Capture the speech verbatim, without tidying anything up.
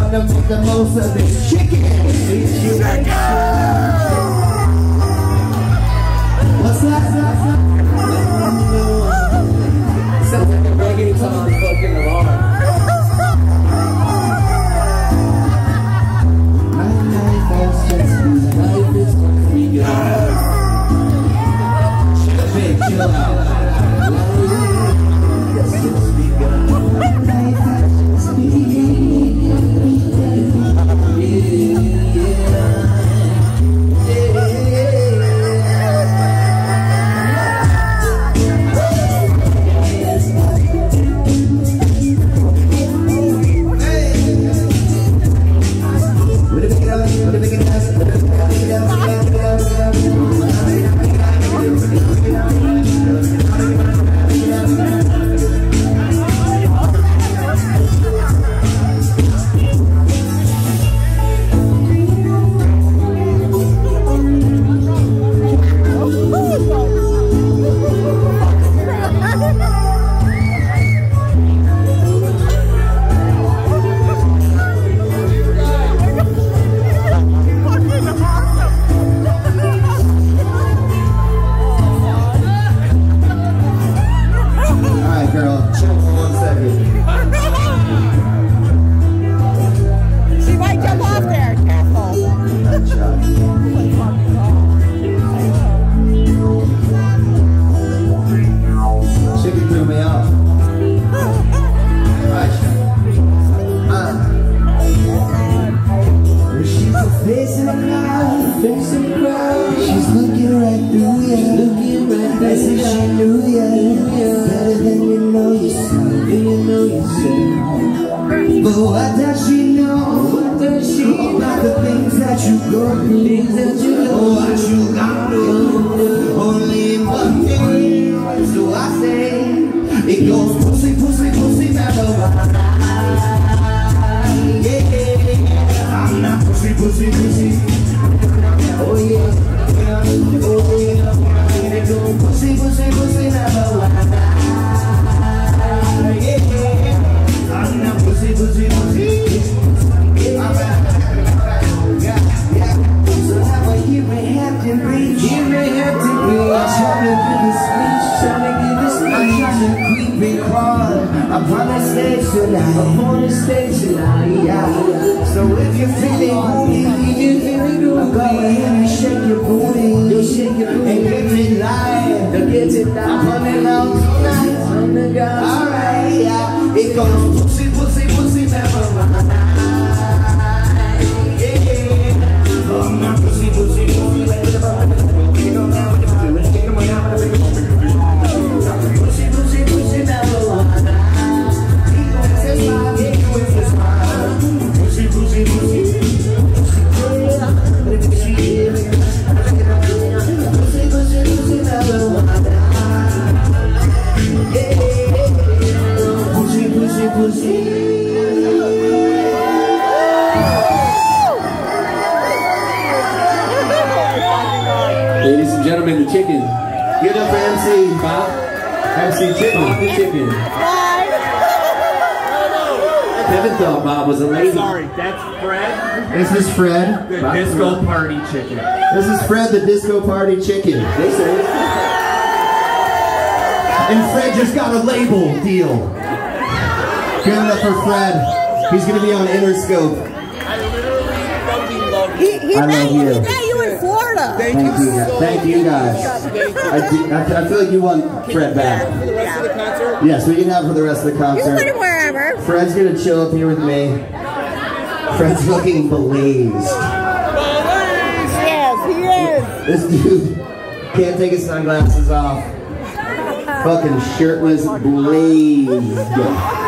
gonna make the most of this chicken. What's that? Sounds like a reggaeton fucking alarm. My life has just begun. Life is just begun. Hey, chill out. Life has just begun. Life has just but what does she know? What does she know about the things that you go through? Things that you know. Oh, what you got to do? Only one thing. So I say, it goes pussy, pussy, pussy, marijuana. Yeah, I'm not pussy, pussy, pussy. Oh yeah, oh yeah. It goes pussy, pussy, pussy, marijuana. Yeah, I'm not pussy, pussy, pussy. Yeah, yeah, yeah. So now we're here in Hampton Beach. Here in Hampton Beach. I'm trying to give a speech, trying to give a speech. I'm trying to creep and crawl upon the stage tonight. Upon the stage tonight, yeah. So if you're feeling groovy, if you're feeling groovy, go ahead and shake your booty, you shake your booty, and get it live, and get it live. I'm running out tonight, on the ground. Alright, yeah. It goes pussy, pussy, pussy, marijuana. Yeah, I'm not pussy, pussy, pussy, marijuana. Pussy, pussy, pussy, marijuana. Pussy, pussy, pussy. Ladies and gentlemen, the chicken. Get up for M C. Bob. M C Chicken. Bob the chicken. Kevin thought Bob was a lady. Sorry, that's Fred. This is Fred. The Bob disco Fred. Party chicken. This is Fred, the disco party chicken. They say. And Fred just got a label deal. Give it up for Fred. He's going to be on Interscope. I literally fucking love He, he, I met, love you. he met you in Florida. Thank, Thank you, you guys. so Thank you guys. I, do, I, I feel like you want Fred back. For the rest of the concert? Yes, we can have for the rest of the You can concert. put him wherever. Fred's going to chill up here with me. Fred's looking blazed. Yes, he is. This dude can't take his sunglasses off. Fucking shirtless, blazed.